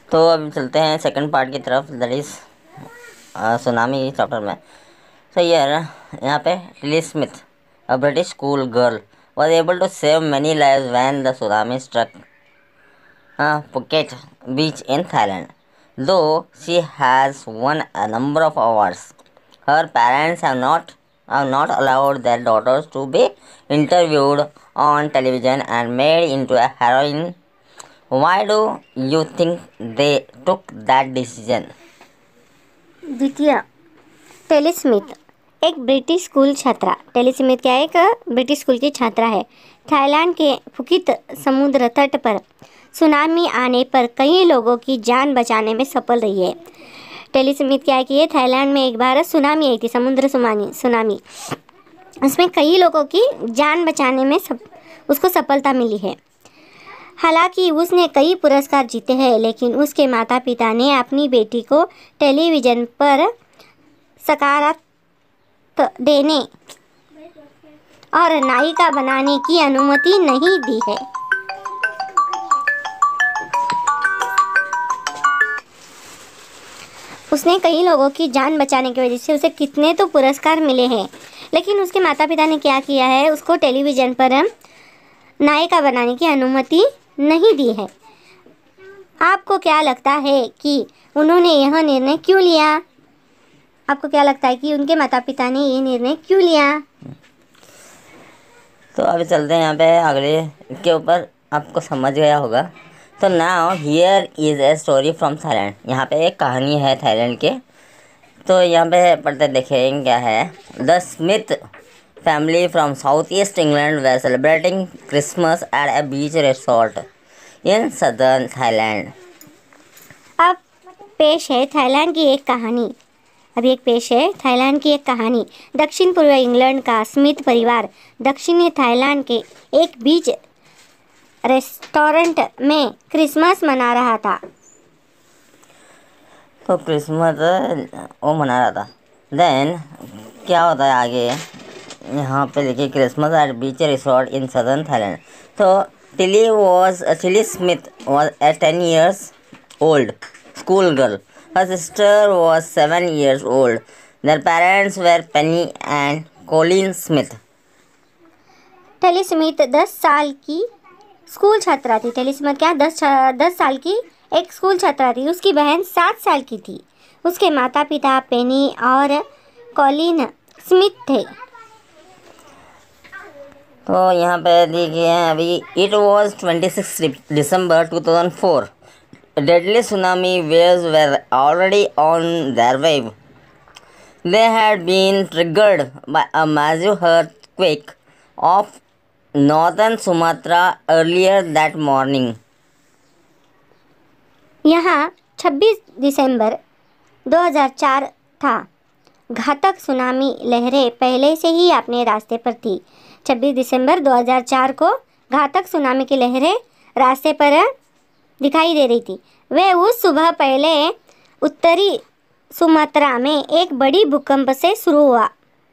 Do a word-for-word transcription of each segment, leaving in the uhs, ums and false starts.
तो अब चलते हैं सेकंड पार्ट की तरफ, दैट इज सुनामी चैप्टर में। So here, यहाँ पे Tilly Smith, a British school girl, was able to save many lives when the tsunami struck uh, Phuket beach in Thailand. Though she has won a number of awards, her parents have not have not allowed their daughters to be interviewed on television and made into a heroine. Why do you think they took that decision? द्वितीय, Tilly Smith एक British school छात्रा। Tilly Smith क्या एक British school की छात्रा है। Thailand के फुकित समुद्र तट पर सुनामी आने पर कई लोगों की जान बचाने में सफल रही है। टेली स्मिथ क्या है कि ये थाईलैंड में एक बार सुनामी आई थी, समुद्र सुनामी सुनामी उसमें कई लोगों की जान बचाने में सब उसको सफलता मिली है। हालांकि उसने कई पुरस्कार जीते हैं, लेकिन उसके माता पिता ने अपनी बेटी को टेलीविज़न पर सकारात्मक देने और नायिका बनाने की अनुमति नहीं दी है। उसने कई लोगों की जान बचाने की वजह से उसे कितने तो पुरस्कार मिले हैं, लेकिन उसके माता पिता ने क्या किया है, उसको टेलीविज़न पर नायिका बनाने की अनुमति नहीं दी है। आपको क्या लगता है कि उन्होंने यह निर्णय क्यों लिया? आपको क्या लगता है कि उनके माता पिता ने ये निर्णय क्यों लिया? तो अभी चलते हैं यहाँ पे अगले के ऊपर, आपको समझ गया होगा। तो now here is a story from Thailand. यहाँ पे एक कहानी है थाईलैंड के। तो यहाँ पे पढ़ते देखें क्या है। The Smith family from southeast England were celebrating Christmas at a beach resort in southern Thailand. अब पेश है थाईलैंड की एक कहानी। अभी एक पेश है थाईलैंड की एक कहानी। दक्षिण पूर्व इंग्लैंड का स्मिथ परिवार दक्षिणी थाईलैंड के एक बीच रेस्टोरेंट में क्रिसमस मना रहा था। तो क्रिसमस वो मना रहा था। देन क्या होता है आगे, यहाँ पे देखिए, Christmas at beach resort in southern Thailand. तो Tilly was Tilly Smith was a ten years old school girl. Her sister was seven years old. Their parents were Penny and Colin Smith. Tilly Smith दस साल की school छात्रा थी। Tele Smith क्या दस दस साल की एक स्कूल छात्रा थी। उसकी बहन सात साल की थी। उसके माता पिता पेनी और कॉलिन स्मिथ थे। तो यहाँ पे देखिए अभी, it was twenty six December two thousand four. Deadly tsunami waves were already on their way. They had been triggered by a massive earthquake off northern Sumatra earlier that morning. यहाँ छब्बीस दिसंबर दो हज़ार चार था। घातक सुनामी लहरें पहले से ही अपने रास्ते पर थी। छब्बीस दिसंबर दो हज़ार चार को घातक सुनामी की लहरें रास्ते पर दिखाई दे रही थी। वह उस सुबह पहले उत्तरी सुमात्रा में एक बड़ी भूकंप से शुरू हुआ।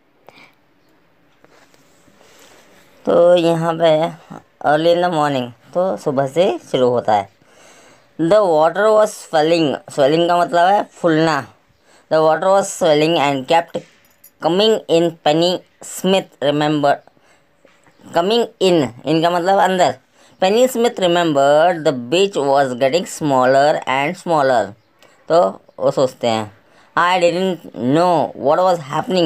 तो यहाँ पे अर्ली इन द मॉर्निंग, तो सुबह से शुरू होता है। The water was swelling, swelling का मतलब है फूलना। The water was swelling and kept coming in. Penny Smith remember coming in, इनका मतलब अंदर. Penny Smith remembered the beach was getting smaller and smaller. तो वो सोचते हैं, I didn't know what was happening.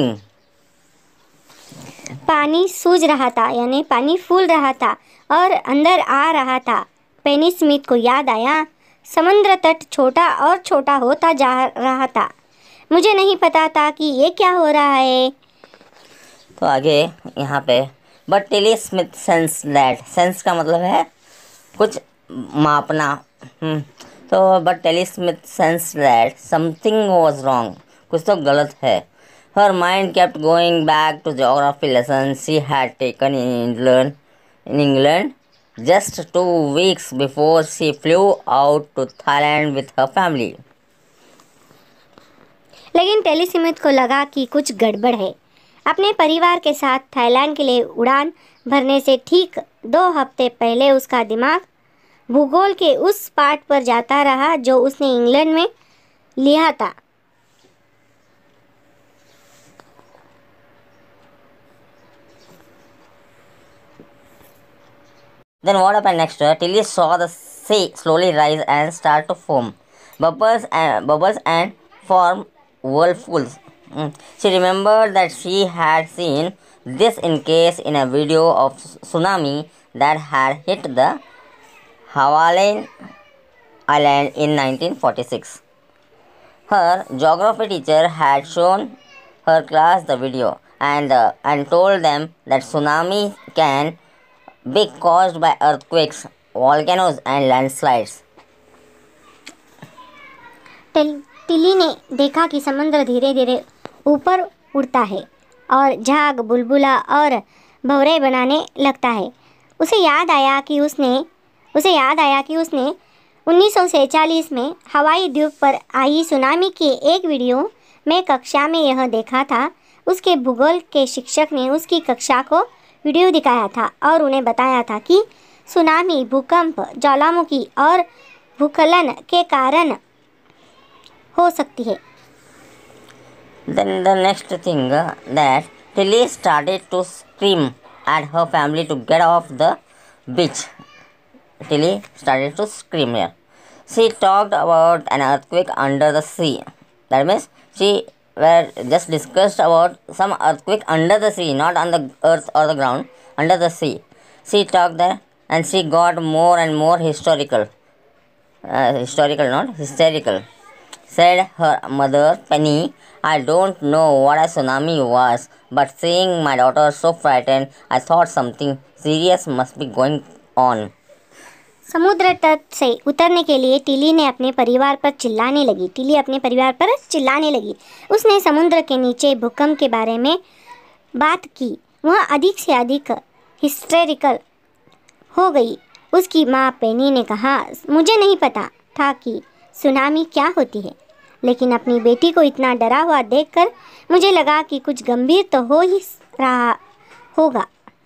पानी सूज रहा था, यानी पानी फूल रहा था और अंदर आ रहा था। पेनी स्मिथ को याद आया, समुद्र तट छोटा और छोटा होता जा रहा था। मुझे नहीं पता था कि ये क्या हो रहा है। तो आगे यहाँ पे, but Tilly Smith sense that, sense का मतलब है कुछ मापना। तो but Tilly Smith sense that something was wrong, कुछ तो गलत है। Her mind kept going back to geography lesson she had taken in England in England just two weeks before she flew out to Thailand with her family. लेकिन Tilly Smith को लगा कि कुछ गड़बड़ है। अपने परिवार के साथ थाईलैंड के लिए उड़ान भरने से ठीक दो हफ्ते पहले उसका दिमाग भूगोल के उस पाठ पर जाता रहा जो उसने इंग्लैंड में लिया था। Then what happened next? Tilly saw the sea slowly rise and start to foam, bubbles and bubbles and form whirlpools. Mm. She remembered that she had seen this in case in a video of tsunami that had hit the Hawaiian Island in nineteen forty-six. Her geography teacher had shown her class the video and, uh, and told them that tsunami can be caused by earthquakes, volcanoes, and landslides. टिल- Tilly ने देखा कि समुद्र धीरे धीरे ऊपर उड़ता है और झाग बुलबुला और भंवरे बनाने लगता है। उसे याद आया कि उसने उसे याद आया कि उसने उन्नीस सौ सैंतालीस में हवाई द्वीप पर आई सुनामी के एक वीडियो में कक्षा में यह देखा था। उसके भूगोल के शिक्षक ने उसकी कक्षा को वीडियो दिखाया था और उन्हें बताया था कि सुनामी भूकंप, ज्वालामुखी और भूस्खलन के कारण हो सकती है। Then the next thing uh, that Tilly started to scream at her family to get off the beach. Tilly started to scream here. She talked about an earthquake under the sea. That means she were just discussed about some earthquake under the sea, not on the earth or the ground, under the sea. She talked there and she got more and more historical. Uh, historical, not hysterical. Said her mother, Penny, I don't know what a tsunami was, but seeing my daughter so frightened, I thought something serious must be going on. समुद्र तट से उतरने के लिए Tilly ने अपने परिवार पर चिल्लाने लगी टिली अपने परिवार पर चिल्लाने लगी। उसने समुद्र के नीचे भूकंप के बारे में बात की। वह अधिक से अधिक हिस्टेरिकल हो गई। उसकी माँ पेनी ने कहा, मुझे नहीं पता था कि सुनामी क्या होती है, लेकिन अपनी बेटी को इतना डरा हुआ देखकर मुझे लगा कि कुछ गंभीर तो हो ही रहा होगा।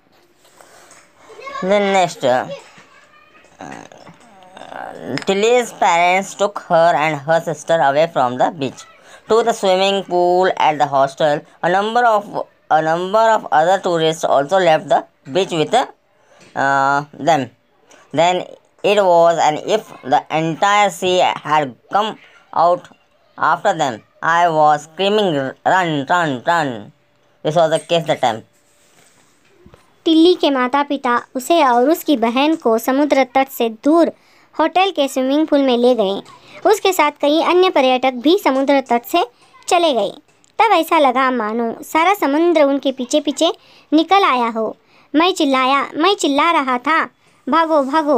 Then next, uh, Tilly's parents took her and her sister away from the beach to the swimming pool at the hostel. A number of a number of other tourists also left the beach with uh, them. Then it was as if the entire sea had come out after them. I was screaming, run, run, run. This was the case that time. टिल्ली के माता पिता उसे और उसकी बहन को समुद्र तट से दूर होटल के स्विमिंग पूल में ले गए। उसके साथ कई अन्य पर्यटक भी समुद्र तट से चले गए। तब ऐसा लगा मानो सारा समुद्र उनके पीछे पीछे निकल आया हो। मैं चिल्लाया मैं चिल्ला रहा था, भागो भागो।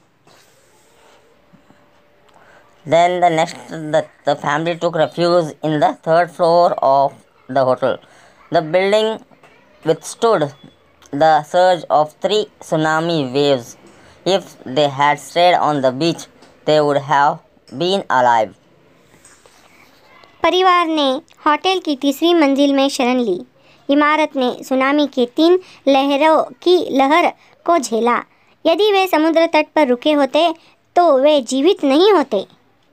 Then the next, the, the family took refuge in the third floor of the hotel. The building withstood the surge of three tsunami waves. If they had stayed on the beach, they would have been alive. परिवार ने hotel की तीसरी मंजिल में शरण ली। इमारत ने tsunami के तीन लहरों की लहर को झेला। यदि वे समुद्र तट पर रुके होते तो वे जीवित नहीं होते।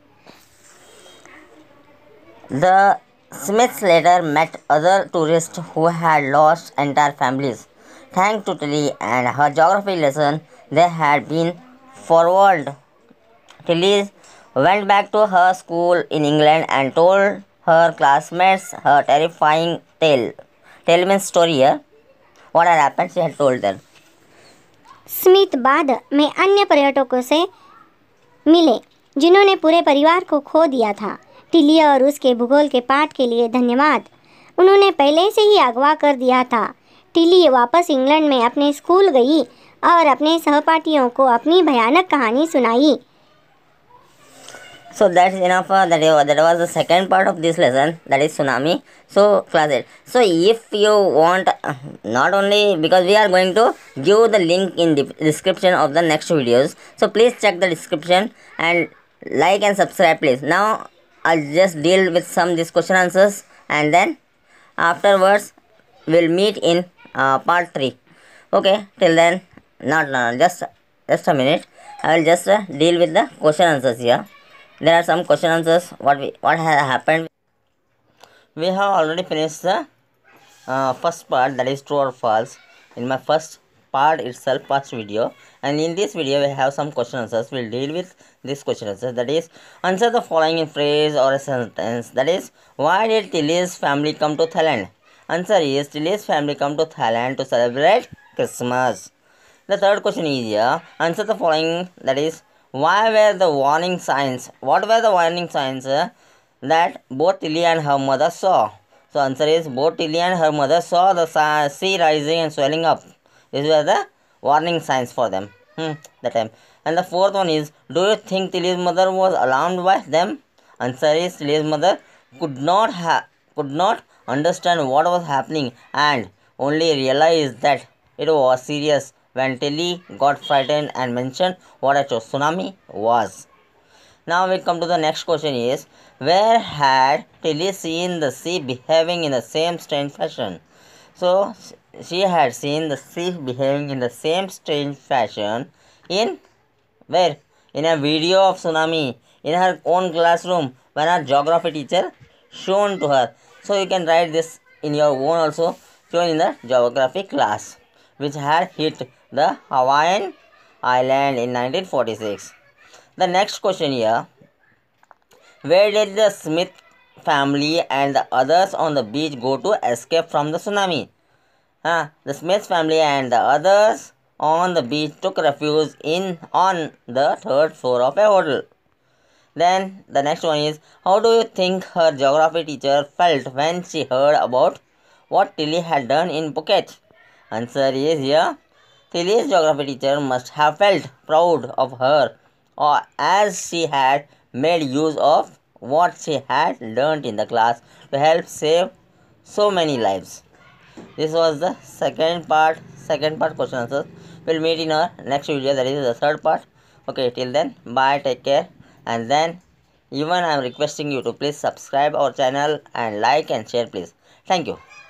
The Smiths later met other tourists who had lost entire families. Thanks to Tilly and her geography lesson, they had been forward. Tilly went back to her school in England and told her classmates her terrifying tale. Tale means story here. What had happened, she had told them. Smith बाद में अन्य पर्यटकों से मिले जिन्होंने पूरे परिवार को खो दिया था। टिली और उसके भूगोल के पाठ के लिए धन्यवाद। उन्होंने पहले से ही अगवा कर दिया था। टिली वापस इंग्लैंड में अपने स्कूल गई और अपने सहपाठियों को अपनी भयानक कहानी सुनाई। So that's enough. Uh, that, that was the second part of this lesson, that is tsunami. So class eight. So if you want, uh, not only because we are going to give the link in the description of the next videos. So please check the description and like and subscribe please. Now I'll just deal with some these question answers and then afterwards we'll meet in uh, part three. Okay, till then, not, not just just a minute. I will just uh, deal with the question answers here. There are some question answers. What we what has happened? We have already finished the uh, first part, that is true or false, in my first part itself, first video. And in this video we have some question answers. We'll deal with this question answer, that is answer the following in phrase or a sentence. That is, why did Tilly's family come to Thailand? Answer is, Tilly's family come to Thailand to celebrate Christmas. The third question is here, answer the following, that is, why were the warning signs, what were the warning signs uh, that both Tilly and her mother saw? So answer is, both Tilly and her mother saw the sea rising and swelling up. These were the warning signs for them hmm, that time. And the fourth one is, do you think Tilly's mother was alarmed by them? Answer is, Tilly's mother could not ha could not understand what was happening and only realized that it was serious when Tilly got frightened and mentioned what a tsunami was. Now we come to the next question is, where had Tilly seen the sea behaving in the same strange fashion? So she had seen the sea behaving in the same strange fashion in where? In a video of tsunami in her own classroom when her geography teacher shown to her. So you can write this in your own also, shown in the geography class, which had hit the Hawaiian island in nineteen forty-six. The next question here, where did the Smith family and the others on the beach go to escape from the tsunami? Huh? The Smith family and the others on the beach took refuge in on the third floor of a hotel. Then the next one is, how do you think her geography teacher felt when she heard about what Tilly had done in Phuket? Answer is here, Tilly's geography teacher must have felt proud of her, or as she had made use of what she had learnt in the class to help save so many lives. This was the second part, second part question answers. We'll meet in our next video, that is the third part. Okay, till then, bye, take care. And then, even I am requesting you to please subscribe our channel and like and share please. Thank you.